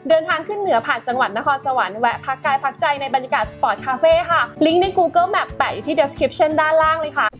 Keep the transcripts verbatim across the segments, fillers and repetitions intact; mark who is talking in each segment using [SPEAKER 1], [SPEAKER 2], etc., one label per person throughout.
[SPEAKER 1] เดินทางขึ้นเหนือผ่านจังหวัดนครสวรรค์แวะพักกายพักใจในบรรยากาศสปอร์ตคาเฟ่ค่ะลิงก์ใน Google Map แปะอยู่ที่ description ด้านล่างเลยค่ะ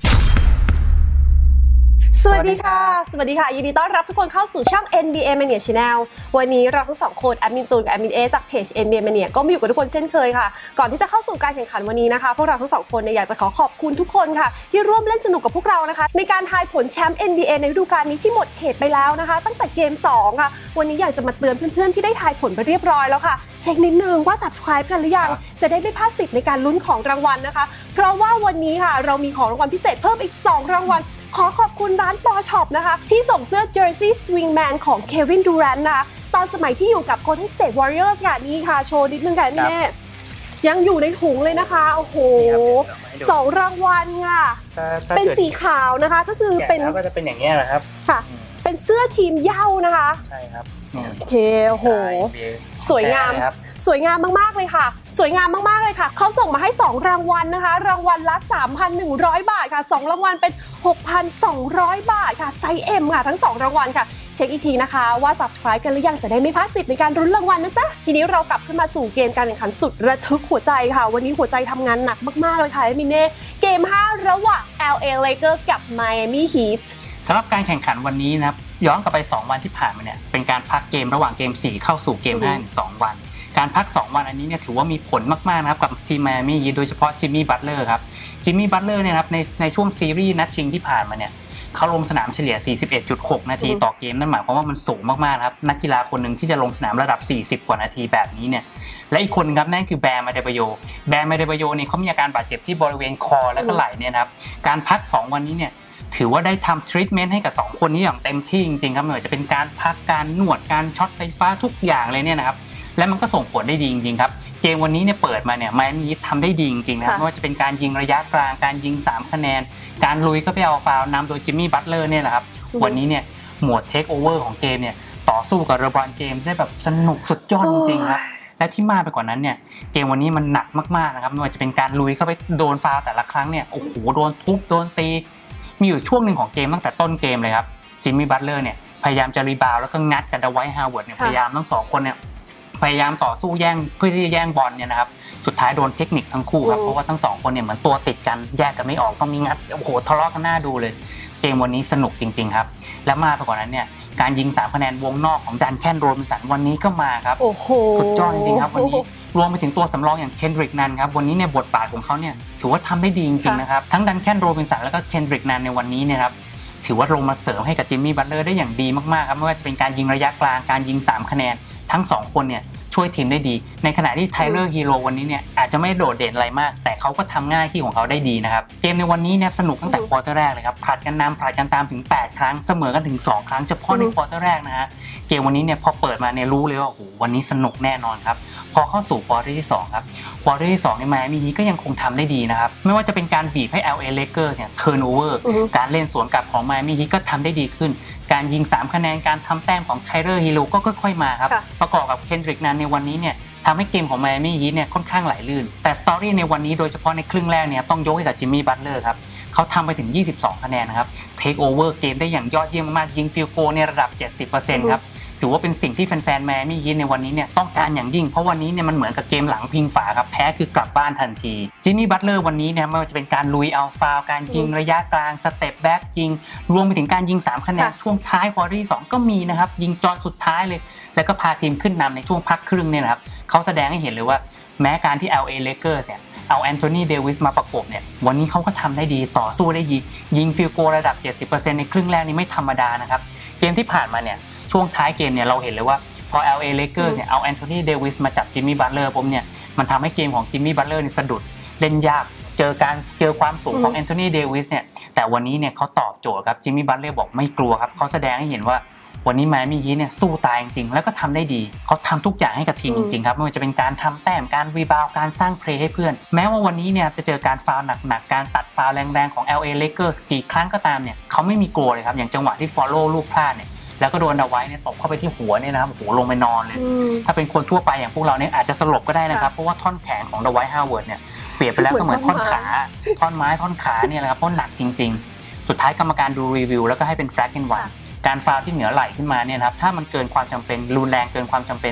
[SPEAKER 1] สวัสดีค่ะสวัสดีค่ะยินดีต้อนรับทุกคนเข้าสู่ช่อง เอ็น บี เอ Mania Channel วันนี้เราทั้งสองคนแอดมินตูนกับแอดมินเอจากเพจ เอ็น บี เอ Mania ก็มาอยู่กับทุกคนเช่นเคยค่ะก่อนที่จะเข้าสู่การแข่งขันวันนี้นะคะพวกเราทั้งสองคนเนี่ยอยากจะขอขอบคุณทุกคนค่ะที่ร่วมเล่นสนุกกับพวกเรานะคะในการทายผลแชมป์ เอ็น บี เอ ในฤดูกาลนี้ที่หมดเขตไปแล้วนะคะตั้งแต่เกมสองค่ะวันนี้อยากจะมาเตือนเพื่อนๆที่ได้ทายผลไปเรียบร้อยแล้วค่ะเช็คนิดนึงว่า Subscribe กันหรือยังจะได้ไม่พลาดสิทธิ์ในการลุ้นของรางวัลนะคะเพราะว่าวันนี้ค่ะเรามีของรางวัลพิเศษเพิ่มอีกสองรางวัลขอขอบคุณร้านปอช็อปนะคะที่ส่งเสื้อ Jersey Swingman ของ Kevin Durant นะคะตอนสมัยที่อยู่กับ Golden State Warriors ค่ะนี่ค่ะโชว์นิดนึงค่ะนี่แน่ยังอยู่ในถุงเลยนะคะโอ้โหสองรางวัลค่ะเป็นสีขาวนะคะก็คือเป็น
[SPEAKER 2] แล้วก็จะเป็นอย่างนี้แหละครับ
[SPEAKER 1] ค่ะเป็นเสื้อทีมเหย้านะคะ
[SPEAKER 2] ใช่ครับ
[SPEAKER 1] โอเคโอ้โหสวยงามสวยงามมากๆเลยค่ะสวยงามมากๆเลยค่ะเขาส่งมาให้สองรางวัลนะคะรางวัลละ สามพันหนึ่งร้อย บาทค่ะสองรางวัลเป็น หกพันสองร้อย บาทค่ะไซส์ M ค่ะทั้งสองรางวัลค่ะเช็คอีกทีนะคะว่า Subscribe กันหรือยังจะได้ไม่พลาดสิทธิ์ในการรุ้นรางวัลนะจ๊ะทีนี้เรากลับขึ้นมาสู่เกมการแข่งขันสุดระทึกหัวใจค่ะวันนี้หัวใจทำงานหนักมากๆเลยค่ะมิเน่เกมห้าระหว่าง แอล เอ Lakers กับ Miami Heat
[SPEAKER 2] สำหรับการแข่งขันวันนี้นะครับย้อนกลับไปสองวันที่ผ่านมาเนี่ยเป็นการพักเกมระหว่างเกมสี่เข้าสู่เกมห้าในสองวันการพักสองวันอันนี้เนี่ยถือว่ามีผลมากๆนะครับกับทีม Miami Heat โดยเฉพาะจิมมี่บัตเลอร์ครับจิมมี่บัตเลอร์เนี่ยครับในในช่วงซีรีส์นัดชิงที่ผ่านมาเนี่ยเขาลงสนามเฉลี่ย สี่สิบเอ็ดจุดหก นาทีต่อเกมนั่นหมายความว่ามันสูงมากๆครับนักกีฬาคนหนึ่งที่จะลงสนามระดับสี่สิบกว่านาทีแบบนี้เนี่ยและอีกคนครับนั่นคือแบร์มาเดบโยแบร์มาเดบโยเนี่ยเขามีอาการบาดเจ็บที่บริเวณคอและก็ไหล่เนี่ยนะครับการพักสองวันนี้เนี่ยถือว่าได้ทำทรีทเมนต์ให้กับสองคนนี้อย่างเต็มที่จริงๆครับไม่ว่าจะเป็นการพักการนวดการช็อตไฟฟ้าทุกอย่างเลยเนี่ยนะครับและมันก็ส่งผลได้ดีจริงๆครับเกมวันนี้เนี่ยเปิดมาเนี่ยไมอามี่ฮีททำได้ดีจริงๆนะไม่ว่าจะเป็นการยิงระยะกลางการยิงสามคะแนนการลุยก็ไปเอาฟาวล์นำโดยจิมมี่บัตเลอร์เนี่ยแหละครับวันนี้เนี่ยหมวดเทคโอเวอร์ของเกมเนี่ยต่อสู้กับเลบรอนเจมส์ได้แบบสนุกสุดยอดจริงๆครับและที่มากไปกว่านั้นเนี่ยเกมวันนี้มันหนักมากๆนะครับไม่ว่าจะเป็นการลุยเข้าไปโดนฟาวล์แต่ละครั้งเนี่ยโอ้โหโดนทุบโดนตีมีอยู่ช่วงหนึ่งของเกมตั้งแต่ต้นเกมเลยครับจิมมี่บัตเลอร์เนี่ยพยายามจะรีบาวแล้วก็งัดกับดไวท์ฮาวเวิร์ดเนี่ยพยายามทั้งสองคนเนี่ยพยายามต่อสู้แย่งเพื่อที่จะแย่งบอลเนี่ยนะครับสุดท้ายโดนเทคนิคทั้งคู่ครับเพราะว่าทั้งสองคนเนี่ยเหมือนตัวติดกันแยกกันไม่ออกต้องมีงัดโอ้โหทะเลาะกันหน้าดูเลยเกมวันนี้สนุกจริงๆครับและมากไปกว่านั้นเนี่ยการยิงสามคะแนนวงนอกของดันแคนโรบินสันวันนี้ก็มาครับโอ้โหสุดยอดจริงๆครับวันนี้รวมไปถึงตัวสำรองอย่างเคนดริกนันครับวันนี้เนี่ยบทบาทของเขาเนี่ยถือว่าทำได้ดีจริงๆนะครับทั้งดันแคนโรบินสันแล้วก็เคนดริกนันในวันนี้เนี่ยครับถือว่าลงมาเสริมให้กับจิมมี่บัตเลอร์ได้อย่างดีมากๆครับไม่ว่าจะเป็นการยิงระยะกลางการยิงสามคะแนนทั้งสองคนเนี่ยช่วยทีมได้ดีในขณะที่ไทเลอร์ฮีโร่วันนี้เนี่ยอาจจะไม่โดดเด่นอะไรมากแต่เขาก็ทำหน้าที่ของเขาได้ดีนะครับเกมในวันนี้เนี่ยสนุกตั้งแต่ควอเตอร์แรกเลยครับผลัดกันนำผลัดกันตามถึงแปดครั้งเสมอกันถึงสองครั้งเฉพาะในควอเตอร์แรกนะฮะเกมวันนี้เนี่ยพอเปิดมาเนี่ยรู้เลยว่าโอ้โหวันนี้สนุกแน่นอนครับพอเข้าสู่ควอเตอร์ที่สองครับควอเตอร์ที่สองในไมอามี่ฮีทก็ยังคงทำได้ดีนะครับไม่ว่าจะเป็นการบีบให้ แอล เอ Lakers เนี่ยเทิร์นโอเวอร์การเล่นสวนกลับของไมอามี่ฮีทก็ทำได้ดีขึ้นการยิงสามคะแนนการทำแต้มของไทเลอร์ฮีโร่ก็ค่อยๆมาครับประกอบกับเคนดริกนันในวันนี้เนี่ยทำให้เกมของไมอามี่ฮีทเนี่ยค่อนข้างไหลลื่นแต่สตอรี่ในวันนี้โดยเฉพาะในครึ่งแรกเนี่ยต้องยกให้กับจิมมี่บัตเลอร์ครับเขาทำไปถึงยี่สิบสองคะแนนนะครับเทคโอเวอร์เกมได้อย่างยอดเยี่ยมมากยิงฟิลด์โกลในระดับ เจ็ดสิบเปอร์เซ็นต์ ครับถือว่าเป็นสิ่งที่แฟนๆไมอามี่ฮีทในวันนี้เนี่ยต้องการอย่างยิ่งเพราะวันนี้เนี่ยมันเหมือนกับเกมหลังพิงฝาครับแพ้คือกลับบ้านทันทีจิมมี่บัตเลอร์วันนี้เนี่ยไม่ว่าจะเป็นการลุยเอาฟาวล์การยิงระยะกลางสเต็ปแบ็กยิงรวมไปถึงการยิงสามคะแนนช่วงท้ายควอเตอร์ที่สองก็มีนะครับยิงจอนสุดท้ายเลยแล้วก็พาทีมขึ้นนำในช่วงพักครึ่งเนี่ยนะครับเขาแสดงให้เห็นเลยว่าแม้การที่ แอล เอ Lakers เนี่ยเอาแอนโทนีเดวิสมาประกบเนี่ยวันนี้เขาก็ทำได้ดีต่อสู้ได้ดียิงฟิลด์โกลระดับ เจ็ดสิบเปอร์เซ็นต์ ในครึ่งแรกนี่ไม่ธรรมดานะครับเกมที่ผ่านมาเนี่ยช่วงท้ายเกมเนี่ยเราเห็นเลยว่าพอ แอล เอ Lakers เนี่ยเอาแอนโทนีเดวิสมาจับจิมมี่บัตเลอร์ปุ๊บเนี่ยมันทำให้เกมของจิมมี่บัตเลอร์นี่สะดุดเล่นยากเจอการเจอความสูงของแอนโทนีเดวิสเนี่ยแต่วันนี้เนี่ยเขาตอบโจทย์ครับจิมมี่บัตเลอร์บอกไม่กลัวครับเขาแสดงให้เห็นว่าวันนี้ไมอามี่ฮีทเนี่ยสู้ตายจริงๆแล้วก็ทำได้ดีเขาทำทุกอย่างให้กับทีมจริงๆครับไม่ว่าจะเป็นการทำแต้มการรีบาวด์การสร้างเพลย์ให้เพื่อนแม้ว่าวันนี้เนี่ยจะเจอการฟาวล์หนักๆการตัดฟาวล์แรงๆของ แอล เอ Lakers กี่ครั้งก็ตามเนี่ยเขาไม่มีกลัวเลยครับอย่างจังหวะที่ follow ลูกพลาดเนี่ยแล้วก็โดนเอาไว้เนี่ยตบเข้าไปที่หัวเนี่ยนะครับโอ้โหลงไปนอนเลยถ้าเป็นคนทั่วไปอย่างพวกเราเนี่ยอาจจะสลบก็ได้นะครับเพราะว่าท่อนแขนของดไวท์ฮาวเวิร์ดเนี่ยเปรียบไปแล้วก็เหมือนท่อนขาท่อนไม้ท่อนขาเนี่ยแหละครับเพราะหนักจริงๆสุดท้ายกรรมการดูรีวิวแล้วก็ให้เป็นแฟลกแอนด์ไวท์การฟาวล์ที่เหนือไหล่ขึ้นมาเนี่ยครับถ้ามันเกินความจำเป็นรุนแรงเกินความจำเป็นเนี่ย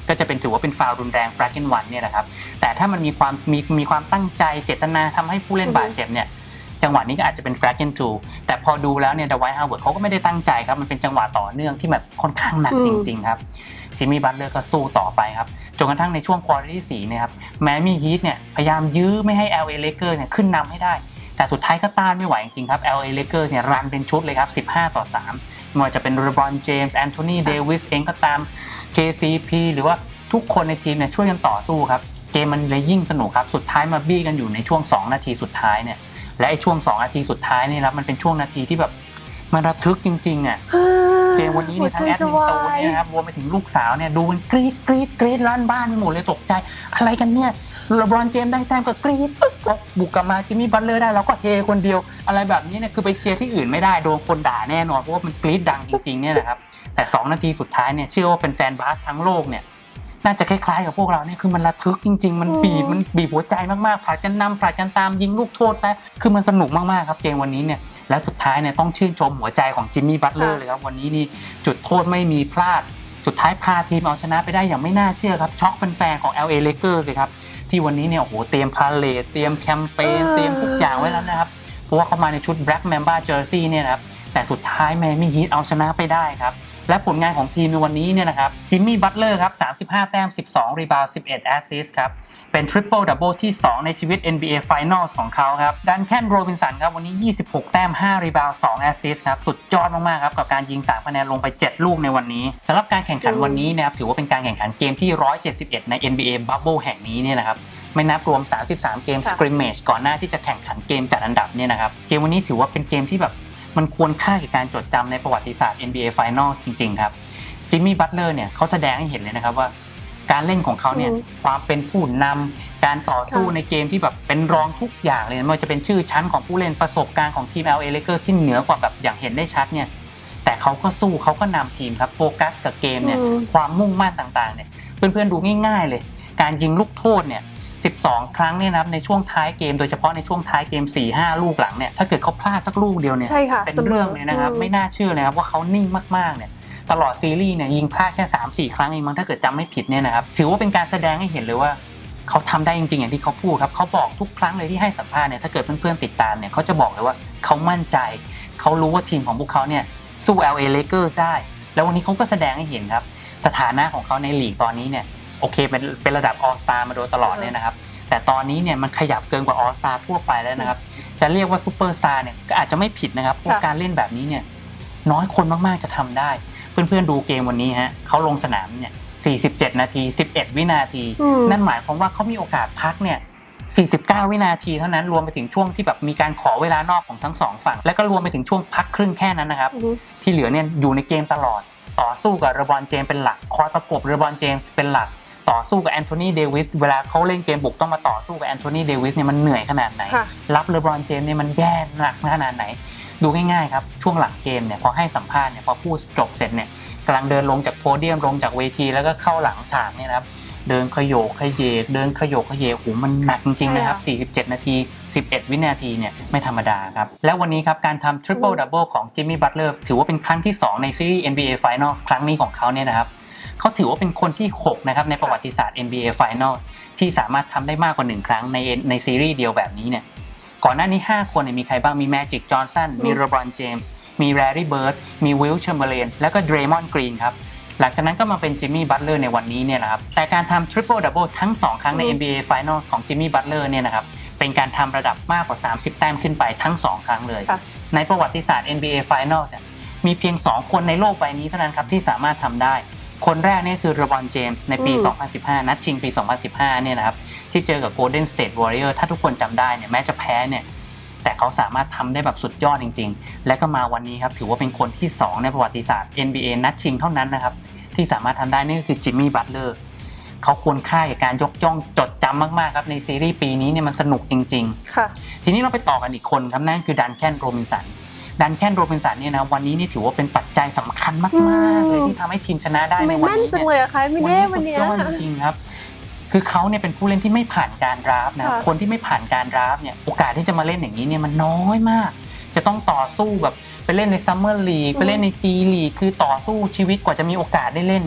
[SPEAKER 2] ก็จะเป็นถือว่าเป็นฟาวล์รุนแรง flag and one เนี่ยนะครับแต่ถ้ามันมีความมีมีความตั้งใจเจตนาทำให้ผู้เล่นบาดเจ็บเนี่ยจังหวะนี้ก็อาจจะเป็น flag and two แต่พอดูแล้วเนี่ย Dwight Howard เขาก็ไม่ได้ตั้งใจครับมันเป็นจังหวะต่อเนื่องที่แบบค่อนข้างหนักจริงๆครับจิมมี่บัตเลอร์ก็สู้ต่อไปครับจนกระทั่งในช่วงควอเตอร์ที่สี่เนี่ยครับแมมี่ฮีทเนี่ยพยายามยื้อไม่ให้ แอล เอ Lakers เนี่ยขึ้นนำให้ได้แต่สุดท้ายก็ต้านไม่ไหวจริงๆครับ แอล เอ Lakers เนี่ยรันเป็นชุดเลยครับสิบห้าต่อสามไม่ว่าจะเป็น LeBron James Anthony Davis เองก็ตาม เค ซี พี หรือว่าทุกคนในทีมเนี่ยช่วยกันต่อสู้ครับเกมมันเลยยิ่งสนุกครับสุดท้ายมาบี้กันอยู่ในช่วงสองนาทีสุดท้ายเนี่ยและไอ้ช่วงสองนาทีสุดท้ายนี่ครับมันเป็นช่วงนาทีที่แบบมันระทึกจริงๆอ่ะเกมวันนี้เนี่ยทั้งแอดมินโตเนี่ยครับรวมไปถึงลูกสาวเนี่ยดูมันกรี๊ดกรี๊ดกรี๊ดลั่นบ้านไปหมดเลยตกใจอะไรกันเนี่ยเลบรอนเจมส์ได้แต้มก็กรี๊ดพอบุกกลับมาจิมมี่บัตเลอร์ได้เราก็เฮคนเดียวอะไรแบบนี้เนี่ยคือไปเชียร์ที่อื่นไม่ได้โดนคนด่าแน่นอนเพราะว่ามันกรี๊ดดังจริงๆเนี่ยนะครับแต่สองนาทีสุดท้ายเนี่ยเชื่อว่าแฟนๆบาสทั้งโลกเนี่ยน่าจะคล้ายๆกับพวกเราเนี่ยคือมันระทึกจริงๆมันบีบมันบีบหัวใจมากๆผลัดกันนำผลัดกันตามยิงลูกโทษไปคือมันสนุกมากๆครับเกมวันนี้เนี่ยและสุดท้ายเนี่ยต้องชื่นชมหัวใจของจิมมี่บัตเลอร์เลยครับวันนี้นี่จุดโทษไม่มีพลาดสุดท้ายพาทีมเอาชนะไปได้อย่างไม่น่าเชื่อครับช็อกแฟนๆของ แอล เอ Lakers เลยครับที่วันนี้เนี่ยโอ้โหเตรียมพาเลทเตรียมแคมเปญเตรียมทุกอย่างไว้แล้วนะครับเพราะว่าเขามาในชุด Black Mamba Jersey เนี่ยนะครับแต่สุดท้ายแมมี่ฮีทเอาชนะไปได้ครับและผลงานของทีมในวันนี้เนี่ยนะครับจิมมี่บัตเลอร์ครับสามสิบห้าแต้มสิบสองรีบาวด์สิบเอ็ดแอสซิสต์ครับเป็นทริปเปิลดับเบิลที่สองในชีวิต เอ็น บี เอ Finals ของเขาครับดันแคนโรบินสันครับวันนี้ยี่สิบหกแต้มห้ารีบาวด์สองแอสซิสต์ครับสุดยอดมากๆครับกับการยิงสามคะแนนลงไปเจ็ดลูกในวันนี้สำหรับการแข่งขันวันนี้นะครับถือว่าเป็นการแข่งขันเกมที่หนึ่งร้อยเจ็ดสิบเอ็ดใน เอ็น บี เอ Bubble แห่งนี้เนี่ยนะครับไม่นับรวมสามสิบสามเกม scrimmage ก่อนหน้าที่จะแข่งขันเกมจัดอันดับเนี่ยนะครับเกมวันนี้ถือว่าเป็นเกมที่แบบมันควรค่าแก่การจดจำในประวัติศาสตร์ เอ็น บี เอ Finals จริงๆครับจิมมี่บัตเลอร์เนี่ยเขาแสดงให้เห็นเลยนะครับว่าการเล่นของเขาเนี่ยความเป็นผู้นำการต่อสู้ในเกมที่แบบเป็นรองทุกอย่างเลยไม่ว่าจะเป็นชื่อชั้นของผู้เล่นประสบการณ์ของทีม แอล เอ Lakers ที่เหนือกว่าแบบอย่างเห็นได้ชัดเนี่ยแต่เขาก็สู้เขาก็นำทีมครับโฟกัสกับเกมเนี่ยความมุ่งมั่นต่างๆเนี่ยเพื่อนๆดูง่ายๆเลยการยิงลูกโทษเนี่ยสิบสองครั้งเนี่ยนะครับในช่วงท้ายเกมโดยเฉพาะในช่วงท้ายเกม สี่ห้า ลูกหลังเนี่ยถ้าเกิดเขาพลาดสักลูกเดียวเนี่ยเป็นเรื่องเลยนะครับไม่น่าเชื่อเลยครับว่าเขานิ่งมากๆเนี่ยตลอดซีรีส์เนี่ยยิงพลาดแค่ สามสี่ ครั้งเองมั้งถ้าเกิดจำไม่ผิดเนี่ยนะครับถือว่าเป็นการแสดงให้เห็นเลยว่าเขาทำได้จริงๆอย่างที่เขาพูดครับเขาบอกทุกครั้งเลยที่ให้สัมภาษณ์เนี่ยถ้าเกิดเพื่อนๆติดตามเนี่ยเขาจะบอกเลยว่าเขามั่นใจเขารู้ว่าทีมของพวกเขาเนี่ยสู้ แอล เอ Lakers ได้แล้ววันนี้เขาก็แสดงให้เห็นครับสถานะของเขาในลีกตอนนี้เนี่ยโอเคเป็นเป็นระดับ All Star มาโดยตลอดเนี่ยนะครับแต่ตอนนี้เนี่ยมันขยับเกินกว่า All Star ทั่วไปแล้วนะครับจะเรียกว่า Superstar เนี่ยก็อาจจะไม่ผิดนะครับเพราะการเล่นแบบนี้เนี่ยน้อยคนมากๆจะทำได้เพื่อนๆดูเกมวันนี้ฮะเขาลงสนามเนี่ยสี่สิบเจ็ดนาทีสิบเอ็ดวินาทีนั่นหมายความว่าเขามีโอกาสพักเนี่ยสี่สิบเก้าวินาทีเท่านั้นรวมไปถึงช่วงที่แบบมีการขอเวลานอกของทั้งสองฝั่งและก็รวมไปถึงช่วงพักครึ่งแค่นั้นนะครับที่เหลือเนี่ยอยู่ในเกมตลอดต่อสู้กับเลบรอนเจมส์เป็นหลักคอยประกบเลบรอนเจมส์เป็นหลักต่อสู้กับแอนโทนีเดวิสเวลาเขาเล่นเกมบุกต้องมาต่อสู้กับแอนโทนีเดวิสเนี่ยมันเหนื่อยขนาดไหนรับเลบรอนเจมส์เนี่ยมันแย่หนักขนาดไหนดูง่ายๆครับช่วงหลังเกมเนี่ยพอให้สัมภาษณ์เนี่ยพอพูดจบเสร็จเนี่ยกำลังเดินลงจากโพเดียมลงจากเวทีแล้วก็เข้าหลังฉากเนี่ยนะครับเดินขยโยกขยเยกเดินขยโยกขยเยกโหมันหนักจริงๆนะครับสี่สิบเจ็ดนาทีสิบเอ็ดวินาทีเนี่ยไม่ธรรมดาครับแล้ววันนี้ครับการทำ Triple Double ของจิมมี่บัตเลอร์ถือว่าเป็นครั้งที่สองในซีรีส์ เอ็น บี เอ Finals ครั้งนี้ของเขาเนี่ยนะครับเขาถือว่าเป็นคนที่หกนะครับในประวัติศาสตร์ เอ็น บี เอ Finals ที่สามารถทำได้มากกว่าหนึ่งครั้งในในซีรีส์เดียวแบบนี้เนี่ยก่อนหน้านี้ห้าคนเนี่ยมีใครบ้างมีแมจิกจอห์นสันมีเลบรอนเจมส์มีแรร์รี่เบิร์ดมีวิลแชมเบอร์เลนแล้วก็เดรมอนด์กรีนครับหลังจากนั้นก็มาเป็นจิมมี่บัตเลอร์ในวันนี้เนี่ยนะครับแต่การทำ Triple Double ทั้งสองครั้งใน เอ็น บี เอ Finals ของจิมมี่บัตเลอร์เนี่ยนะครับเป็นการทำระดับมากกว่าสามสิบแต้มขึ้นไปทั้งสองครั้งเลยในประวัติศาสตร์ เอ็น บี เอ Finals เนี่ยมีเพียงสองคนในโลกใบนี้เท่านั้นครับที่สามารถทำได้คนแรกนี่คือเลบรอนเจมส์ในปีสองพันสิบห้านัดชิงปีสองพันสิบห้าเนี่ยนะครับที่เจอกับ Golden State Warriors ถ้าทุกคนจำได้เนี่ยแม้จะแพ้เนี่ยแต่เขาสามารถทำได้แบบสุดยอดจริงๆและก็มาวันนี้ครับถือว่าเป็นคนที่สองในประวัติศาสตร์ เอ็น บี เอ นัดชิงเท่านั้นนะครับที่สามารถทำได้นี่ก็คือจิมมี่บัตเลอร์เขาควรค่ากับการยกย่องจดจำมากๆครับในซีรีส์ปีนี้เนี่ยมันสนุกจริงๆค่ะทีนี้เราไปต่อกันอีกคนครับนั่นคือดันแคนโรบินสันดันแคนโรบินสันเนี่ยนะวันนี้นี่ถือว่าเป็นปัจจัยสำคัญมากๆเลยที่ทำให้ทีมชนะได้ในวันนี้เนี่ย
[SPEAKER 1] มันจังเลยอะคะไม่แน่วันนี้
[SPEAKER 2] จริงๆครับคือเขาเนี่ยเป็นผู้เล่นที่ไม่ผ่านการดราฟต์นะคนที่ไม่ผ่านการดราฟต์เนี่ยโอกาสที่จะมาเล่นอย่างนี้เนี่ยมันน้อยมากจะต้องต่อสู้แบบไปเล่นในซัมเมอร์ลีกไปเล่นในจีลีกคือต่อสู้ชีวิตกว่าจะมีโอกาสได้เล่นเนี่ย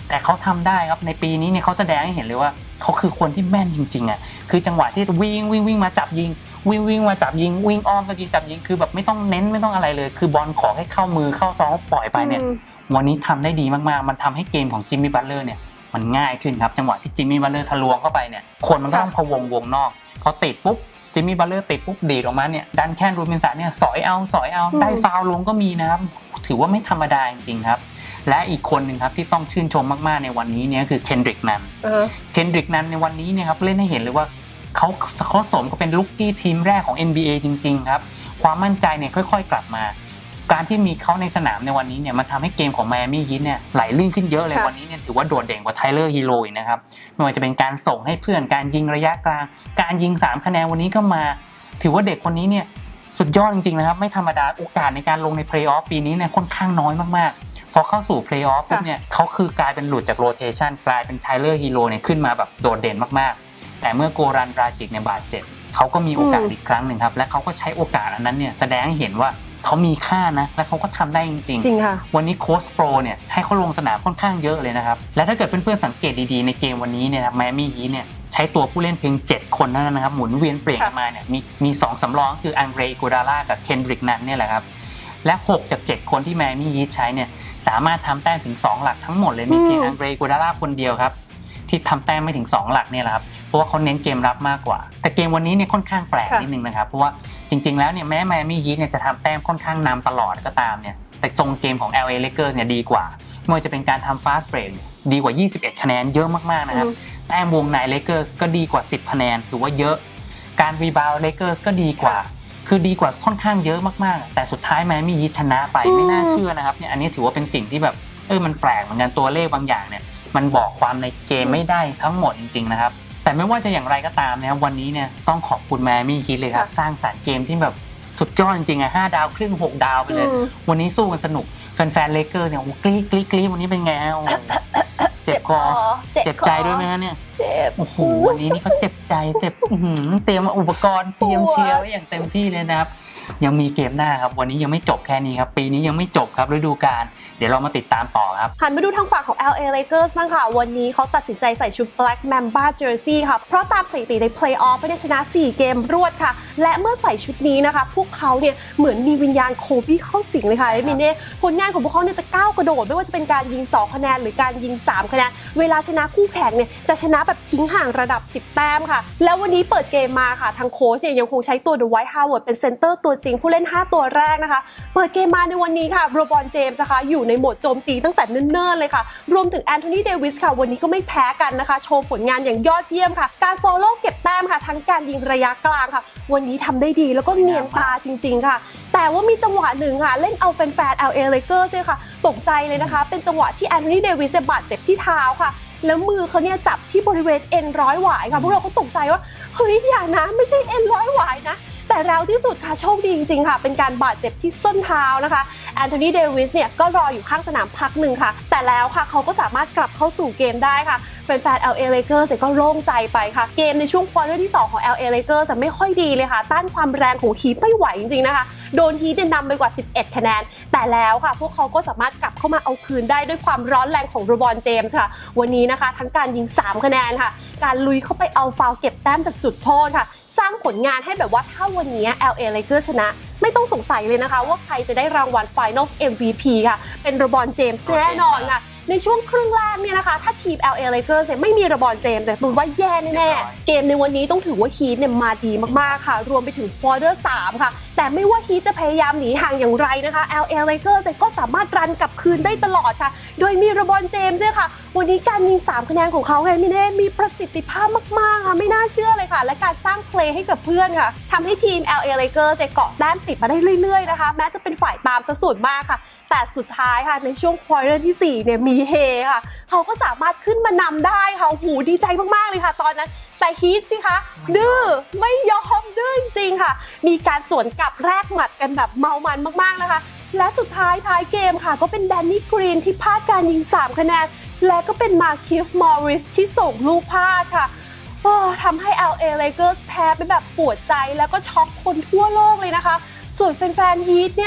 [SPEAKER 2] แต่เขาทำได้ครับในปีนี้เนี่ยเขาแสดงให้เห็นเลยว่าเขาคือคนที่แม่นจริงๆอ่ะคือจังหวะที่วิ่งวิ่งวิ่งมาจับยิงวิ่งวิ่งมาจับยิงวิ่งอ้อมสกีจับยิงคือแบบไม่ต้องเน้นไม่ต้องอะไรเลยคือบอลขอให้เข้ามือเข้าซองปล่อยไปเนี่ยวันนี้ทำได้ดีมากๆมันทำให้เกมของจิมมี่บัตเลอร์เนี่ยมันง่ายขึ้นครับจังหวะที่จิมมี่บัตเลอร์ทะลวงเข้าไปเนี่ยคนมันก็ต้องพะวงวงนอกพอติดปุ๊บจิมมี่บัตเลอร์ติดปุ๊บดีดออกมาเนี่ยดันแคนโรบินสันเนี่ยสอยเอาสอยเอาได้ฟาวล์ลงก็มีนะครับถือว่าไม่ธรรมดาจริงๆครับและอีกคนหนึ่งครับที่ต้องชื่นชมมากๆในวันนี้เนี่ยคือเคนดริกนันเคนดริกนันในวันนี้เนี่ยครับเล่นให้เห็นเลยว่าเขาเขาสมกับเป็นลูกกี้ทีมแรกของ เอ็น บี เอ จริงๆครับความมั่นใจเนี่ยค่อยๆกลับมาการที่มีเขาในสนามในวันนี้เนี่ยมันทำให้เกมของไมอามี่ฮีทเนี่ยไหลลื่นขึ้นเยอะเลยวันนี้เนี่ยถือว่าโดดเด่นกว่าไทเลอร์ฮีโร่นะครับไม่ว่าจะเป็นการส่งให้เพื่อนการยิงระยะกลางการยิงสามคะแนนวันนี้ก็มาถือว่าเด็กคนนี้เนี่ยสุดยอดจริงๆนะครับไม่ธรรมดาโอกาสในการลงในเพลย์ออฟปีนี้เนี่ยค่อนข้างน้อยมากๆพอเข้าสู่เพลย์ออฟปุ๊บเนี่ยเขาคือกลายเป็นหลุดจากโรเทชันกลายเป็นไทเลอร์ฮีโร่เนี่ยขึ้นมาแบบโดดเด่นมากๆแต่เมื่อโกรันดราจิกเนี่ยบาดเจ็บเขาก็มีโอกาสอีกครั้งหนึ่งครับและเขาก็ใช้โอกาสอันนั้นเนี่ยแสดงให้เห็นว่าเขามีค่านะและเขาก็ทำได้จริงๆจริงค่ะวันนี้โค้ชโปรเนี่ยให้เขาลงสนามค่อนข้างเยอะเลยนะครับและถ้าเกิดเพื่อนๆสังเกตดีๆในเกมวันนี้เนี่ยไมอามี่ฮีทเนี่ยใช้ตัวผู้เล่นเพียงเจ็ดคนเท่านั้นนะครับหมุนเวียนเปลี่ยนกันมาเนี่ยมีมีสองสำรองคืออังเดร กูดาล่ากับเคนดริกนันเนี่ยแหละครับและหกจากเจ็ดคนที่ไมอามี่ฮีทใช้เนี่ยสามารถทำแต้มถึงสองหลักทั้งหมดเลยมีเพียงอังเดร กูดาล่าคนเดียวครับที่ทำแต้มไม่ถึงสองหลักเนี่ยแหละครับเพราะว่าเขาเน้นเกมรับมากกว่าแต่เกมวันนี้เนี่ยค่อนข้างแปลกนิดนึงนะครับเพราะว่าจริงๆแล้วเนี่ยแม้ไมอามี่ฮีทเนี่ยจะทำแต้มค่อนข้างนำตลอดก็ตามเนี่ยแต่ทรงเกมของ แอล เอ Lakers เนี่ยดีกว่าไม่ว่าจะเป็นการทำ fast break ดีกว่ายี่สิบเอ็ดคะแนนเยอะมากๆนะครับแต้มวงใน Lakers ก็ดีกว่าสิบคะแนนถือว่าเยอะการรีบาวด์ Lakers ก็ดีกว่าคือดีกว่าค่อนข้างเยอะมากๆแต่สุดท้ายไมอามี่ฮีทชนะไปไม่น่าเชื่อนะครับเนี่ยอันนี้ถือว่าเป็นสิ่งที่แบบเออมันแปลกเหมือนกันตัวเลขบางอย่างเนี่ยมันบอกความในเกมไม่ได้ทั้งหมดจริงๆนะครับแต่ไม่ว่าจะอย่างไรก็ตามนะครับวันนี้เนี่ยต้องขอบคุณไมอามี่ฮีทเลยครับสร้างสรรค์เกมที่แบบสุดยอดจริงๆอ่ะห้าดาวครึ่งหกดาวไปเลยวันนี้สู้กันสนุกแฟนๆเลเกอร์เนี่ยโอ้กรี๊ดกรี๊ดกรี๊ดวันนี้เป็นไงโอ้เจ็บคอเจ็บใจด้วยไหมเนี่ยเจ็บโอ้โหวันนี้นี่เขาเจ็บใจเจ็บเตรียมอุปกรณ์เตรียมเชียร์ไว้อย่างเต็มที่เลยนะครับยังมีเกมหน้าครับวันนี้ยังไม่จบแค่นี้ครับปีนี้ยังไม่จบครับฤดูกาลเดี๋ยวเรามาติดตามต่อครับ
[SPEAKER 1] หันมาดูทางฝั่งของ แอล เอ Lakers บ้างค่ะวันนี้เขาตัดสินใจใส่ชุด Black Mamba Jersey ค่ะเพราะตามสถิติใน Playoff ไม่ได้ชนะสี่เกมรวดค่ะและเมื่อใส่ชุดนี้นะคะพวกเขาเนี่ยเหมือนมีวิญญาณโคบี้เข้าสิงเลยค่ะไอ้มินเน่ผลงานของพวกเขาเนี่ยจะก้าวกระโดดไม่ว่าจะเป็นการยิงสองคะแนนหรือการยิงสามคะแนนเวลาชนะคู่แข่งเนี่ยจะชนะแบบทิ้งห่างระดับสิบแต้มค่ะแล้ววันนี้เปิดเกมมาค่ะทางโค้ชเนี่ยยังคงใช้ตัว Dwight Howard เป็นเซนเตอร์ตัวจริงผู้เล่นห้าตัวแรกนะคะเปิดเกมมาในวันนี้ค่ะโรบอนเจมส์นะคะอยู่ในโหมดโจมตีตั้งแต่เนิ่นๆเลยค่ะรวมถึงแอนโทนีเดวิสค่ะวันนี้ก็ไม่แพ้กันนะคะโชว์ผลงานอย่างยอดเยี่ยมค่ะการฟอลโล่เก็บแต้มค่ะทั้งการยิงระยะกลางค่ะวันนี้ทำได้ดีแล้วก็เนียนตาจริงๆค่ะแต่ว่ามีจังหวะหนึ่งค่ะเล่นเอาแฟนๆ แอล เอ Lakers เนี่ยค่ะตกใจเลยนะคะเป็นจังหวะที่แอนโทนีเดวิสบาดเจ็บที่เท้าค่ะแล้วมือเขาเนี่ยจับที่บริเวณเอ็นร้อยหวายค่ะพวกเราก็ตกใจว่าเฮ้ยอย่านะไม่ใช่เอ็นร้อยหวายนะแต่แล้วที่สุดค่ะโชคดีจริงๆค่ะเป็นการบาดเจ็บที่ส้นเท้านะคะแอนโทนีเดวิสเนี่ยก็รออยู่ข้างสนามพักหนึ่งค่ะแต่แล้วค่ะเขาก็สามารถกลับเข้าสู่เกมได้ค่ะแฟนๆ แอล เอ Lakers ก็โล่งใจไปค่ะเกมในช่วงควอเตอร์ที่สองของ แอล เอ Lakers จะไม่ค่อยดีเลยค่ะต้านความแรงของฮีทไม่ไหวจริงๆนะคะโดนฮีทนำไปกว่าสิบเอ็ดคะแนนแต่แล้วค่ะพวกเขาก็สามารถกลับเข้ามาเอาคืนได้ด้วยความร้อนแรงของโรบอนเจมส์ค่ะวันนี้นะคะทั้งการยิงสามคะแนนค่ะการลุยเข้าไปเอาฟาวล์เก็บแต้มจากจุดโทษค่ะสร้างผลงานให้แบบว่าถ้าวันนี้ แอล เอ Lakers ชนะไม่ต้องสงสัยเลยนะคะว่าใครจะได้รางวัล Finals เอ็ม วี พี ค่ะเป็นโรบอนเจมส์แน่นอนค่ะในช่วงครึ่งแรกเนี่ยนะคะถ้าทีม แอล เอ Lakers เนี่ยไม่มีโรบอนเจมส์ตูนว่าแย่แน่ๆเกมในวันนี้ต้องถือว่าฮีทเนี่ยมาดีมากๆค่ะรวมไปถึงควอเตอร์สามค่ะแต่ไม่ว่าฮีทจะพยายามหนีห่างอย่างไรนะคะ แอล เอ Lakers ก็สามารถรันกลับคืนได้ตลอดค่ะโดยมีโรบอนเจมส์เนี่ยค่ะวันนี้การยิงสามคะแนนของเขาไงไม่แน่มีประสิทธิภาพมากๆค่ะไม่น่าเชื่อเลยค่ะและการสร้างเพลย์ให้กับเพื่อนค่ะทำให้ทีม แอล เอ Lakers เกาะแต้มติดมาได้เรื่อยๆนะคะแม้จะเป็นฝ่ายตามซะส่วนมากค่ะแต่สุดท้ายค่ะในช่วงควอเตอร์ที่สี่เนี่ยมีเฮค่ะเขาก็สามารถขึ้นมานำได้ค่ะหูดีใจมากๆเลยค่ะตอนนั้นแต่ฮีทสิคะดื้อไม่ยอมดื้อจริงๆค่ะมีการสวนกลับแรกหมัดกันแบบเมามันมากๆนะคะและสุดท้ายท้ายเกมค่ะก็เป็นแดนนี่กรีนที่พลาดการยิงสามคะแนนและก็เป็นมาคิฟมอริสที่ส่งลูกพลาดค่ะโอ้ทำให้ แอล เอ Lakers แพ้ไปแบบปวดใจแล้วก็ช็อกคนทั่วโลกเลยนะคะส่วนแฟนๆฮีทเนี่ยค่ะ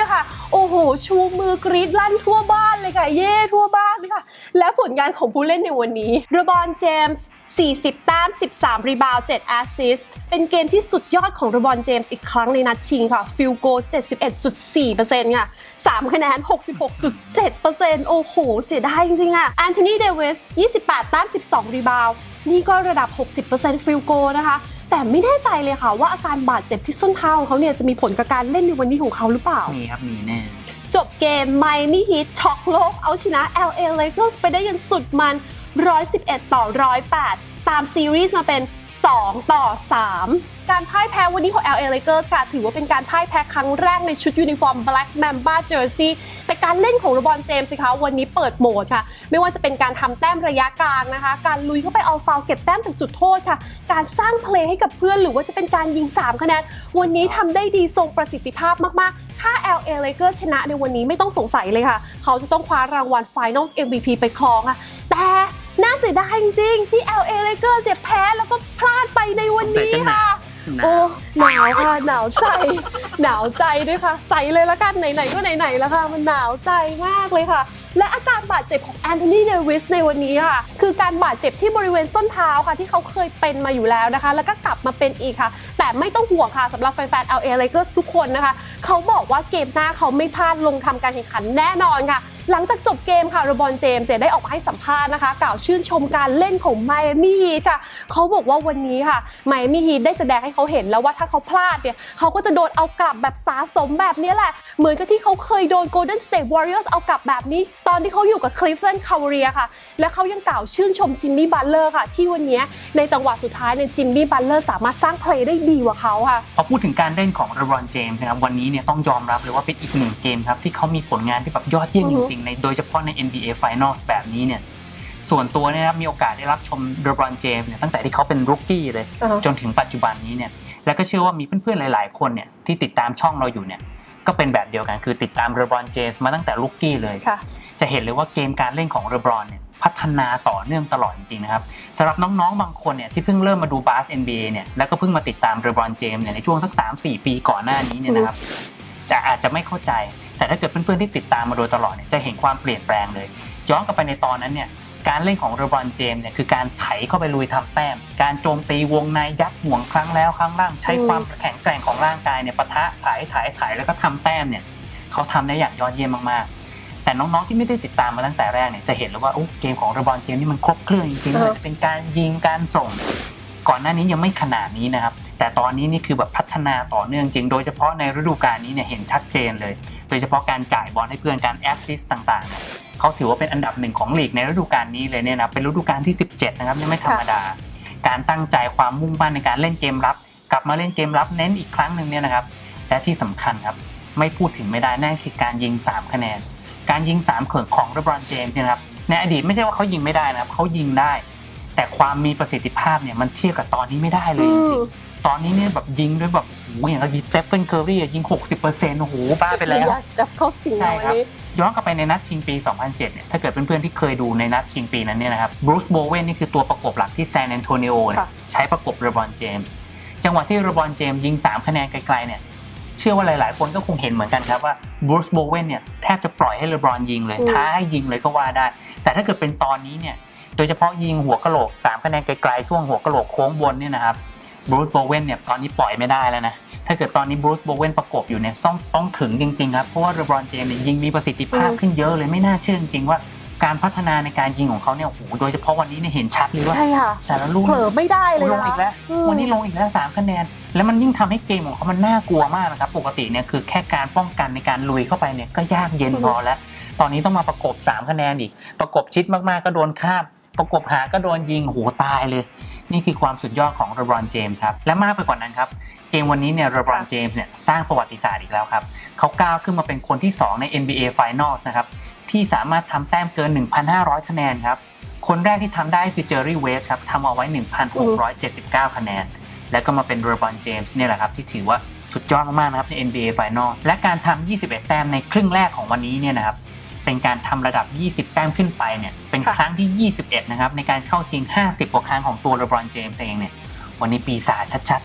[SPEAKER 1] โอ้โหชูมือกรี๊ดลั่นทั่วบ้านเลยค่ะเย่ทั่วบ้านเลยค่ะและผลงานของผู้เล่นในวันนี้เลบรอนเจมส์สี่สิบแต้มสิบสามรีบาวด์เจ็ดแอสซิสต์เป็นเกมที่สุดยอดของเลบรอนเจมส์อีกครั้งในนัดชิงค่ะฟิลโกล เจ็ดสิบเอ็ดจุดสี่เปอร์เซ็นต์ ค่ะสามคะแนน หกสิบหกจุดเจ็ดเปอร์เซ็นต์ โอ้โหเสียดายจริงๆอ่ะแอนโทนีเดวิสยี่สิบแปดแต้มสิบสองรีบาวด์นี่ก็ระดับ หกสิบเปอร์เซ็นต์ ฟิลโกลนะคะแต่ไม่แน่ใจเลยค่ะว่าอาการบาดเจ็บที่ส้นเท้าของเขาเนี่ยจะมีผลกับการเล่นในวันนี้ของเขาหรือเปล่า
[SPEAKER 2] มีครับมีแน่
[SPEAKER 1] จบเกมไมอามี่ฮีทช็อกโลกเอาชนะ แอล เอ Lakers ไปได้อย่างสุดมันหนึ่งร้อยสิบเอ็ดต่อหนึ่งร้อยแปดตามซีรีส์มาเป็นสองต่อสามการพ่ายแพ้วันนี้ของ แอล เอ Lakers ค่ะถือว่าเป็นการพ่ายแพ้ครั้งแรกในชุดยูนิฟอร์ม Black Mamba Jersey แต่การเล่นของเลบรอนเจมส์สิคะวันนี้เปิดโหมดค่ะไม่ว่าจะเป็นการทำแต้มระยะกลางนะคะการลุยเข้าไปเอาฟาวล์เก็บแต้มจากจุดโทษค่ะการสร้างเพลย์ให้กับเพื่อนหรือว่าจะเป็นการยิงสามคะแนนวันนี้ทำได้ดีทรงประสิทธิภาพมากๆถ้า แอล เอ Lakers ชนะในวันนี้ไม่ต้องสงสัยเลยค่ะเขาจะต้องคว้ารางวัล Finals เอ็ม วี พี ไปครองค่ะแต่น่าเสียดายจริงๆที่ แอล เอ Lakers เจ็บแพ้แล้วก็พลาดไปในวันนี้ค่ะโอ้หนาวค่ะหนาวใจหนาวใจด้วยค่ะใส่เลยละกันไหนๆก็ไหนๆแล้วค่ะมันหนาวใจมากเลยค่ะและอาการบาดเจ็บของแอนโทนีเดวิสในวันนี้ค่ะคือการบาดเจ็บที่บริเวณส้นเท้าค่ะที่เขาเคยเป็นมาอยู่แล้วนะคะแล้วก็กลับมาเป็นอีกค่ะแต่ไม่ต้องห่วงค่ะสำหรับแฟนๆ แอล เอ Lakers ทุกคนนะคะเขาบอกว่าเกมหน้าเขาไม่พลาดลงทำการแข่งขันแน่นอนค่ะหลังจากจบเกมค่ะเลบรอนเจมส์ได้ออกมาให้สัมภาษณ์นะคะกล่าวชื่นชมการเล่นของไมอามี่ฮีทค่ะเขาบอกว่าวันนี้ค่ะไมอามี่ฮีทได้แสดงให้เขาเห็นแล้วว่าถ้าเขาพลาดเนี่ยเขาก็จะโดนเอากลับแบบสะสมแบบนี้แหละเหมือนกับที่เขาเคยโดน Golden State Warriors เอากลับแบบนี้ตอนที่เขาอยู่กับ Cleveland Cavaliers ค่ะและเขายังกล่าวชื่นชมจิมมี่บัตเลอร์ค่ะที่วันนี้ในจังหวะสุดท้ายเนี่ยจิมมี่บัตเลอร์สามารถสร้างเพลย์ได้ดีกว่าเขาค่ะ
[SPEAKER 2] พอพูดถึงการเล่นของเลบรอนเจมส์นะครับวันนี้เนี่ยต้องยอมรับเลยว่าเป็นอีกหนึ่งเกมครับที่เขามีผลงานที่แบบยอดเยี่ยมจริงๆในโดยเฉพาะใน เอ็น บี เอ Finals แบบนี้เนี่ยส่วนตัวเนี่ยครับมีโอกาสได้รับชมเลบรอนเจมส์เนี่ยตั้งแต่ที่เขาเป็นรูกี้เลย uh-huh. จนถึงปัจจุบันนี้เนี่ยและก็เชื่อว่ามีเพื่อนๆหลายๆคนเนี่ยที่ติดตามช่องเราอยู่เนี่ยก็เป็นแบบเดียวกันคือติดตามเลบรอนเจมส์มาตั้งแต่รูกี้เลย
[SPEAKER 1] uh-huh.
[SPEAKER 2] จะเห็นเลยว่าเกมการเล่นของเลบรอนเนี่ยพัฒนาต่อเนื่องตลอดจริงๆนะครับสำหรับน้องๆบางคนเนี่ยที่เพิ่งเริ่มมาดูบาส เอ็น บี เอ เนี่ยแล้วก็เพิ่งมาติดตามเลบรอนเจมส์เนี่ยในช่วงสัก สามถึงสี่ ปีก่อนหน้านี้เนี่ยนะครับจะอาจจะไม่เข้าใจแต่ถ้าเกิดเพื่อนๆที่ติดตามมาโดยตลอดเนี่ยจะเห็นความเปลี่ยนแปลงเลยย้อนกลับไปในตอนนั้นเนี่ยการเล่นของเลบรอนเจมส์เนี่ยคือการไถเข้าไปลุยทำแต้มการโจมตีวงในยัดห่วงครั้งแล้วครั้งล่างใช้ความแข็งแกร่งของร่างกายเนี่ยปะทะไถไถไถแล้วก็ทำแต้มเนี่ยเขาทำได้อย่างยอดเยี่ยมมากๆแต่น้องๆที่ไม่ได้ติดตามมาตั้งแต่แรกเนี่ยจะเห็นเลยว่าโอ้เกมของเลบรอนเจมส์นี่มันครบเครื่องจริงๆเลยเป็นการยิงการส่งก่อนหน้านี้ยังไม่ขนาดนี้นะครับแต่ตอนนี้นี่คือแบบพัฒนาต่อเนื่องจริงโดยเฉพาะในฤดูกาลนี้เนี่ยเห็นชัดเจนเลยโดยเฉพาะการจ่ายบอลให้เพื่อนการแอสซิสต์ต่างๆเนี่ยเขาถือว่าเป็นอันดับหนึ่งของลีกในฤดูกาลนี้เลยเนี่ยนะเป็นฤดูกาลที่สิบเจ็ดนะครับยังไม่ธรรมดาการตั้งใจความมุ่งมั่นในการเล่นเกมรับกลับมาเล่นเกมรับเน้นอีกครั้งนึงเนี่ยนะครับและที่สำคัญครับไม่พูดถึงไม่ได้นั่นคือการยิงสามคะแนนการยิงสามเขินของเลบรอนเจมส์นะครับในอดีตไม่ใช่ว่าเขายิงไม่ได้นะครับเขายิงได้แต่ความมีประสิทธิภาพเนี่ยมันเทียบกับตอนนี้ไม่ได้เลยจริงๆตอนนี้เนี่ยแบบยิงด้วยแบบโอ้โหอย่างกับยิงเซฟเฟนเคอร์รี่ยิง หกสิบเปอร์เซ็นต์ โอ้โหบ้าไปแล้วใช่ครับย้อนกลับไปในนัดชิงปีสองพันเจ็ดเนี่ยถ้าเกิดเพื่อนๆที่เคยดูในนัดชิงปีนั้นเนี่ยนะครับบรูซโบเวนนี่คือตัวประกบหลักที่แซนแอนโทนิโอใช้ประกบเลบรอนเจมส์จังหวะที่เลบรอนเจมส์ยิงสามคะแนนไกลๆเนี่ยเชื่อว่าหลายๆคนก็คงเห็นเหมือนกันครับว่าบรูซโบเวนเนี่ยแทบจะปล่อยให้เลบรอนยิงเลยท้าให้ยิงเลยก็ว่าได้แต่ถ้าเกิดเป็นตอนนี้เนี่ยโดยเฉพาะยิงหัวกะโหลกสามคะแนนไกลๆช่วงหัวกะโหลกโค้งบนเนี่ยนะครับบรูซโบเวนเนี่ยตอนนี้ปล่อยไม่ได้แล้วนะถ้าเกิดตอนนี้บรูซโบเวนประกบอยู่เนี่ยต้องต้องถึงจริงๆครับเพราะว่าเลบรอนเจมส์เนี่ยยิงมีประสิทธิภาพขึ้นเยอะเลยไม่น่าเชื่อจริงๆว่าการพัฒนาในการยิงของเขาเนี่ยโอ้โหโดยเฉพาะวันนี้เนี่ยเห็นชัดเลยว่าแต่ละลูก
[SPEAKER 1] เผลอไม่ได้เลย
[SPEAKER 2] ลงอีกแล้ววันนี้ลงอีกแล้วสามคะแนนแล้วมันยิ่งทำให้เกมของเขามันน่ากลัวมากนะครับปกติเนี่ยคือแค่การป้องกันในการลุยเข้าไปเนี่ยก็ยากเย็นพอแล้วตอนนี้ต้องมาประกบสามคะแนนอีกประกบชิดมากๆก็โดนข้ามประกบหาก็โดนยิงโหตายเลยนี่คือความสุดยอดของเลบรอนเจมส์ครับและมากไปกว่านั้นครับเกมวันนี้เนี่ยเลบรอนเจมส์เนี่ยสร้างประวัติศาสตร์อีกแล้วครับเขาก้าวขึ้นมาเป็นคนที่สองใน เอ็น บี เอ Finals นะครับที่สามารถทำแต้มเกิน หนึ่งพันห้าร้อย คะแนนครับคนแรกที่ทำได้คือเจอร์รี่เวสครับทำเอาไว้ หนึ่งพันหกร้อยเจ็ดสิบเก้า คะแนนแล้วก็มาเป็นเลบรอนเจมส์เนี่ยแหละครับที่ถือว่าสุดยอดมากๆนะครับใน เอ็น บี เอ Finals และการทำยี่สิบเอ็ดแต้มในครึ่งแรกของวันนี้เนี่ยนะครับเป็นการทำระดับยี่สิบแต้มขึ้นไปเนี่ยเป็นครั้งที่ยี่สิบเอ็ดนะครับในการเข้าชิงห้าสิบกว่าครั้งของตัวเลบรอนเจมส์เองเนี่ยวันนี้ปีศาจชัดๆครับ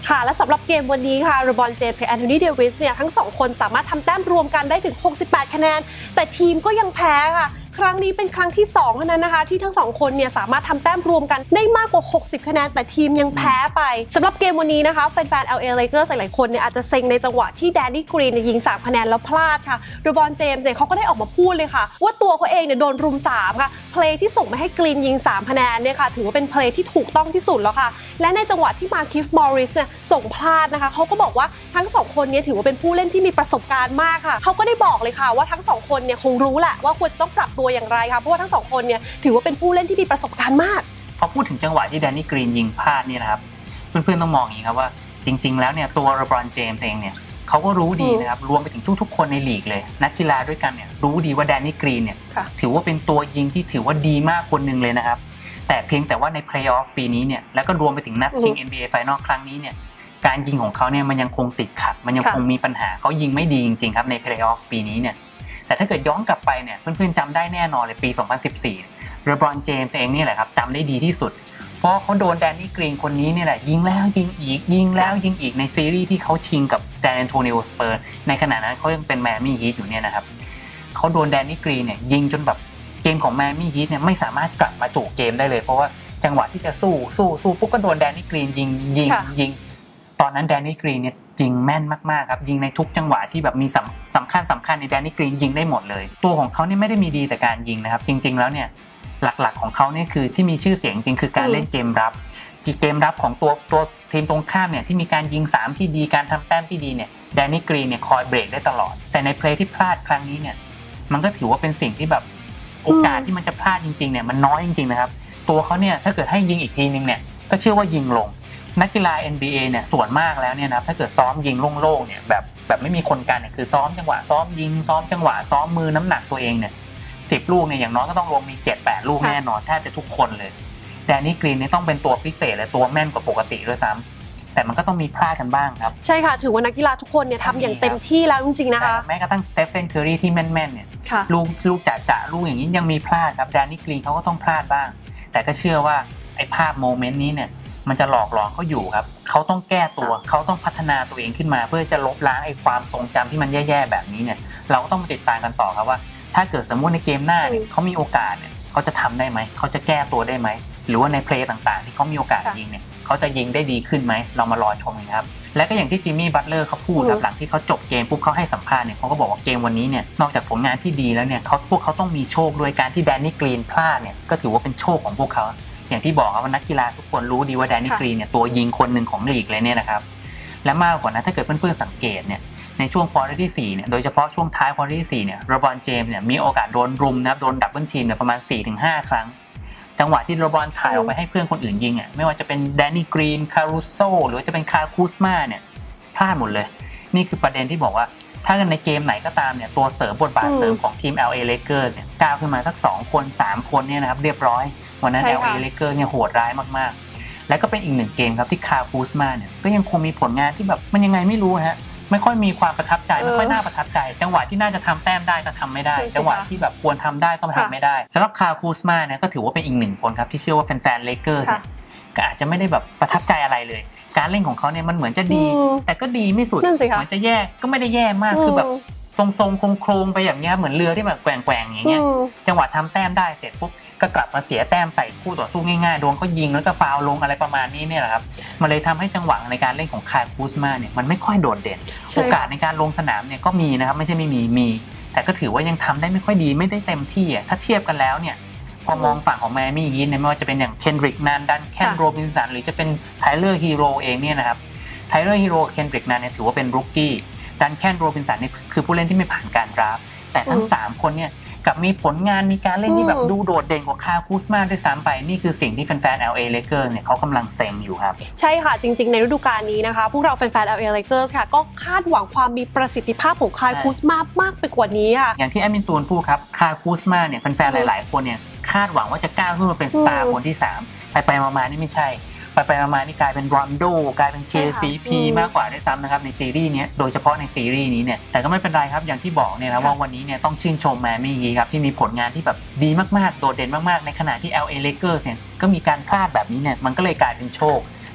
[SPEAKER 1] ค่ะและสำหรับเกมวันนี้ค่ะโรบอนเจมส์กับแอนโทนีเดวิสเนี่ยทั้งสองคนสามารถทำแต้มรวมกันได้ถึงหกสิบแปดคะแนนแต่ทีมก็ยังแพ้ค่ะครั้งนี้เป็นครั้งที่สองเท่านั้นนะคะที่ทั้งสองคนเนี่ยสามารถทำแต้มรวมกันได้มากกว่าหกสิบคะแนนแต่ทีมยังแพ้ไปสำหรับเกมวันนี้นะคะแฟนๆ แอล เอ Lakers หลายๆคนเนี่ยอาจจะเซ็งในจังหวะที่แดนนี่กรีนยิงสามคะแนนแล้วพลาดค่ะโรบอนเจมส์เขาก็ได้ออกมาพูดเลยค่ะว่าตัวเขาเองเนี่ยโดนรุมสามค่ะเพลย์ที่ส่งมาให้กรีนยิงสามคะแนนเนี่ยค่ะถือว่าเป็นเพลย์ที่ถูกต้องที่สุดแล้วค่ะและในจังหวะที่มาคิฟมอริสเนี่ยส่งพลาดนะคะเขาก็บอกว่าทั้งสองคนนี้ถือว่าเป็นผู้เล่นที่มีประสบการณ์มากค่ะเขาก็ได้บอกเลยค่ะว่าทั้งสองคนเนี่ยคงรู้แหละว่าควรจะต้องปรับตัวอย่างไรค่ะเพราะว่าทั้งสองคนเนี่ยถือว่าเป็นผู้เล่นที่มีประสบการณ์มาก
[SPEAKER 2] พอพูดถึงจังหวะที่แดนนี่กรีนยิงพลาดเนี่ยนะครับเพื่อนๆต้องมองอย่างนี้ครับว่าจริงๆแล้วเนี่ยตัวโรบรอนเจมส์เองเนี่ยเขาก็รู้ดีนะครับรวมไปถึงทุกๆคนในลีกเลยนักกีฬาด้วยกันเนี่ยรู้ดีว่าแดนนี่กรีนเนี่ยถือว่าเป็นตัวยิงที่ถือว่าดีมากคนนึงเลยนะครับแต่เพียงแต่ว่าในเพลย์ออฟปีนี้เนี่ยแล้วก็รวมไปถึงนัดชิง เอ็น บี เอ Final ครั้งนี้เนี่ยการยิงของเขาเนี่ยมันยังคงติดขัดมันยังคงมีปัญหาเขายิงไม่ดีจริงๆครับในเพลย์ออฟปีนี้เนี่ยแต่ถ้าเกิดย้อนกลับไปเนี่ยเพื่อนๆจำได้แน่นอนเลยปีสองพันสิบสี่โรบรอนเจมส์เองนี่แหละครับจำได้ดีที่สุดเพราะเขาโดนแดนนี่กรีนคนนี้นี่แหละยิงแล้วยิงอีกยิงแล้วยิงอีกในซีรีส์ที่เขาชิงกับซานแอนโตนิโอสเปอร์ในขณะนั้นเขายังเป็นแมมี่ฮีทอยู่เนี่ยนะครับเขาโดนแดนนี่กรีนเนี่ยยิงจนแบบเกมของแมมี่ฮีทเนี่ยไม่สามารถกลับมาสู่เกมได้เลยเพราะว่าจังหวะที่จะสู้สู้สู้ปุ๊บก็โดนแดนนี่กรีนยิงยิงยิงตอนนั้นแดนนี่กรีนเนี่ยยิงแม่นมากๆครับยิงในทุกจังหวะที่แบบมีสำสำคัญสำคัญในแดนนี่กรีนยิงได้หมดเลยตัวของเขาเนี่ยไม่ได้มีดีแต่การยิงนะครับจริงๆแล้วเนี่ยหลักๆของเขาเนี่ยคือที่มีชื่อเสียงจริงคือการเล่นเกมรับเกมรับของตัวตัวทีมตรงข้ามเนี่ยที่มีการยิงสามที่ดีการทำแต้มที่ดีเนี่ยแดนนี่กรีนเนี่ยคอยเบรกได้ตลอดแต่ในเพลย์ที่พลาดครั้งนี้เนี่ยมันก็ถือว่าเป็นสิ่งที่แบบโอกาสที่มันจะพลาดจริงๆเนี่ยมันน้อยจริงๆนะครับตัวเขาเนี่ยถ้าเกิดให้ยิงอีกทีนึงเนี่ยก็เชื่อว่ายิงลงนักกีฬา เอ็น บี เอ เนี่ยส่วนมากแล้วเนี่ยนะถ้าเกิดซ้อมยิงโล่งๆเนี่ยแบบแบบไม่มีคนกันเนี่ยคือซ้อมจังหวะซ้อมยิงซ้อมจังหวะซ้อมมือน้ำหนักตัวเองเนี่ยสิบลูกเนี่ยอย่างน้อยก็ต้องรวมมี เจ็ดแปด ลูกแน่นอนแทบจะทุกคนเลยแดนนี่กรีนเนี่ยต้องเป็นตัวพิเศษและตัวแม่นกว่าปกติด้วยซ้ำแต่มันก็ต้องมีพลาดกันบ้างครับ
[SPEAKER 1] ใช่ค่ะถือว่านักกีฬาทุกคนเนี่ยทำอย่างเต็มที่แล้วจริงๆนะคะ
[SPEAKER 2] แม้กระทั่งสเตฟเฟนเคอรีที่แม่นๆเนี่ยลูกลูกจ๋าๆลูกอย่างนี้ยังมีพลาดครับแดนนี่กรีนเขาก็ต้องพลาดบ้างแต่ก็เชื่อว่าไอ้ภาพโมเมนต์นี้เนี่ยมันจะหลอกหลอนเขาอยู่ครับเขาต้องแก้ตัวเขาต้องพัฒนาตัวเองขึ้นมาเพื่อจะลบล้างไอ้ความทรงจำที่มันแย่ๆแบบนี้เนี่ยเราก็ต้องมาติดตามกันต่อครับว่าถ้าเกิดสมมุติในเกมหน้าเนี่ยเขามีโอกาสเนี่ยเขาจะทำได้ไหมเขาจะแก้ตัวได้ไหมหรือว่าในเพลย์ต่างๆที่เขามีโอกาสยิงเนี่ยเขาจะยิงได้ดีขึ้นไหมเรามารอชมกันครับและก็อย่างที่จิมมี่บัตเลอร์เขาพูดครับหลังที่เขาจบเกมปุ๊บเขาให้สัมภาษณ์เนี่ยเขาก็บอกว่าเกมวันนี้เนี่ยนอกจากผลงานที่ดีแล้วเนี่ยเขาพวกเขาต้องมีโชคด้วยการที่แดนนี่กรีนพลาดเนี่ยก็ถือว่าเป็นโชคของพวกเขาอย่างที่บอกครับว่านักกีฬาทุกคนรู้ดีว่าแดนนี่กรีนเนี่ยตัวยิงคนหนึ่งของลีกเลยเนี่ยนะครับและมากกว่านั้นถ้าเกิดเพื่อนๆสังเกตเนี่ยในช่วงควอเตอร์ที่สี่เนี่ยโดยเฉพาะช่วงท้ายควอเตอร์ที่สี่เนี่ยโรบรอนเจมส์เนี่ยมีโอกาสโดนรุมนะครับโดนดับเบิลทีมเนี่ยประมาณ สี่ถึงห้า ครั้งจังหวะที่โรบรอนถ่ายออกไปให้เพื่อนคนอื่นยิงอ่ะไม่ว่าจะเป็นแดนนี่กรีนคารูโซหรือว่าจะเป็นคาคูสมาเนี่ยพลาดหมดเลยนี่คือประเด็นที่บอกว่าถ้าในเกมไหนก็ตามเนี่ยตัวเสริมบทบาทเสริมของทีม แอล เอ Lakers เนี่ยก้าวขึ้นมาสักสองคนสามคนเนี่ยนะครับเรียบร้อยวันนั้น แอล เอ Lakers เนี่ยโหดร้ายมากๆและก็เป็นอีกหนึ่งเกมครับที่คาคูสมาเนี่ยก็ยังคงมีผลงานที่แบบมันยังไงไม่รู้ฮะไม่ค่อยมีความประทับใจไม่ค่อยน่าประทับใจจังหวะที่น่าจะทำแต้มได้ก็ทำไม่ได้จังหวะที่แบบควรทำได้ก็ทำไม่ได้สำหรับคาคูสมาเนี่ยก็ถือว่าเป็นอีกหนึ่งคนครับที่เชื่อว่าแฟนๆเลเกอร์สก็อาจจะไม่ได้แบบประทับใจอะไรเลยการเล่นของเขาเนี่ยมันเหมือนจะดีแต่ก็ดีไม่สุดเหมือนจะแย่ก็ไม่ได้แย่มากคือแบบทรงๆโครงๆไปอย่างเงี้ยเหมือนเรือที่แบบแกว่งๆอย่างเงี้ยจังหวะทำแต้มได้เสร็จปุ๊บก็กลับมาเสียแต้มใส่คู่ต่อสู้ง่ายๆโดนเขายิงแล้วก็ฟาวลงอะไรประมาณนี้เนี่ยแหละครับมันเลยทำให้จังหวะในการเล่นของคาคูสมาเนี่ยมันไม่ค่อยโดดเด่นโอกาสในการลงสนามเนี่ยก็มีนะครับไม่ใช่ไม่มีมีแต่ก็ถือว่ายังทำได้ไม่ค่อยดีไม่ได้เต็มที่อ่ะถ้าเทียบกันแล้วเนี่ยพอมองฝั่งของแมมี่ยีนเนี่ยไม่ว่าจะเป็นอย่างเคนดริกนันดันแคนโรบินสันหรือจะเป็นไทเลอร์ฮีโร่เองเนี่ยนะครับไทเลอร์ฮีโร่เคนดริกนันเนี่ยถือว่าเป็นรุกกี้ดันแคนโรบินสันเนี่ยคือผู้เล่นที่ไม่ผ่านการดราฟต์แต่ทั้งสามคนเนี่ยกับมีผลงานมีการเล่นที่แบบดูโดดเด่นกว่าคาคูสมาด้วยซ้ำไปนี่คือสิ่งที่แฟนๆ แอล เอ Lakers เนี่ยเขากำลังเซ็งอยู่ครับ
[SPEAKER 1] ใช่ค่ะจริงๆในฤดูกาลนี้นะคะพวกเราแฟนๆ แอล เอ Lakers ค่ะก็คาดหวังความมีประสิทธิภาพของคาคูสมามากไปกว่านี้ค่ะ
[SPEAKER 2] อย่างที่แอดมินตูนพูดครับคาคูสมาเนี่ยแฟนๆหลายๆคนเนี่ยคาดหวังว่าจะก้าวขึ้นมาเป็นสตาร์คนที่สามไปๆมาๆนี่ไม่ใช่ไปๆมาๆนี่กลายเป็นรอนโดกลายเป็น เค ซี พี มากกว่าด้วยซ้ำนะครับในซีรีส์นี้โดยเฉพาะในซีรีส์นี้เนี่ยแต่ก็ไม่เป็นไรครับอย่างที่บอกเนี่ยนะว่าวันนี้เนี่ยต้องชื่นชมแมมี่ยีครับที่มีผลงานที่แบบดีมากๆโดดเด่นมากๆในขณะที่ แอล เอ Lakers เนี่ยก็มีการพลาดแบบนี้เนี่ยมันก็เลยกลายเป็นโชค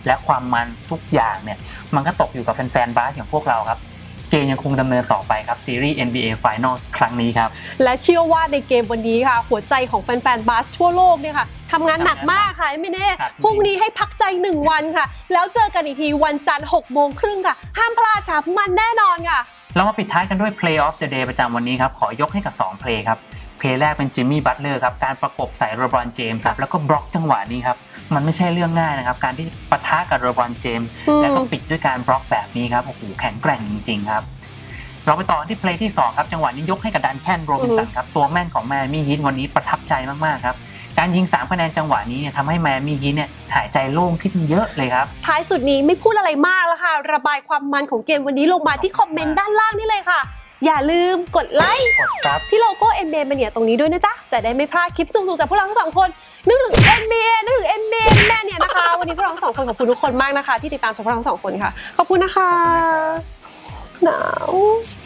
[SPEAKER 2] และความมันทุกอย่างเนี่ยมันก็ตกอยู่กับแฟนๆบาสอย่างพวกเราครับเกมยังคงดำเนินต่อไปครับซีรีส์ เอ็น บี เอ Finals ครั้งนี้ครับ
[SPEAKER 1] และเชื่อว่าในเกมวันนี้ค่ะหัวใจของแฟนๆบาสทั่วโลกเนี่ยค่ะทำงานหนักมากค่ะไม่แน่พรุ่งนี้ให้พักใจหนึ่งวันค่ะแล้วเจอกันอีกทีวันจันทร์หกโมงครึ่งค่ะห้ามพลาดค่ะมันแน่นอนค่ะ
[SPEAKER 2] เรามาปิดท้ายกันด้วย Play of the Day ประจำวันนี้ครับขอยกให้กับสองเพลย์ครับเพลย์แรกเป็นจิมมี่บัตเลอร์ครับการประกบใส่โรบรอนเจมส์ครับแล้วก็บล็อกจังหวะนี้ครับมันไม่ใช่เรื่องง่ายนะครับการที่ปะทะกับโรบรอนเจมส์แล้วก็ปิดด้วยการบล็อกแบบนี้ครับโอ้โหแข็งแกร่งจริงๆครับเราไปต่อที่เพลย์ที่สองครับจังหวะนี้ยกให้กับดันแคนโรบินสันครับตัวแม่นของแมมี่ฮีทวันนี้ประทับใจมากๆครับการยิงสามคะแนนจังหวะนี้เนี่ยทำให้แมมี่ฮีทเนี่ยหายใจโล่งขึ้นเยอะเลยครับ
[SPEAKER 1] ท้ายสุดนี้ไม่พูดอะไรมากแล้วค่ะระบายความมันของเกมวันนี้ลงมาที่คอมเมนต์ด้านล่างนี่เลยค่ะอย่าลืมกดไลค์
[SPEAKER 2] กดซับ
[SPEAKER 1] ที่โลโก้ เอ็น บี เอ Mania ตรงนี้ด้วยนะจ๊ะจะได้ไม่พลาดคลิปสูงๆจากพวกเราทั้งสองคนนึกถึง เอ็น บี เอ นึกถึง เอ็น บี เอ Mania นะคะวันนี้พวกเราทั้งสองคนขอบคุณทุกคนมากนะคะที่ติดตามชมพวกเราทั้งสองคนค่ะขอบคุณนะคะหนาว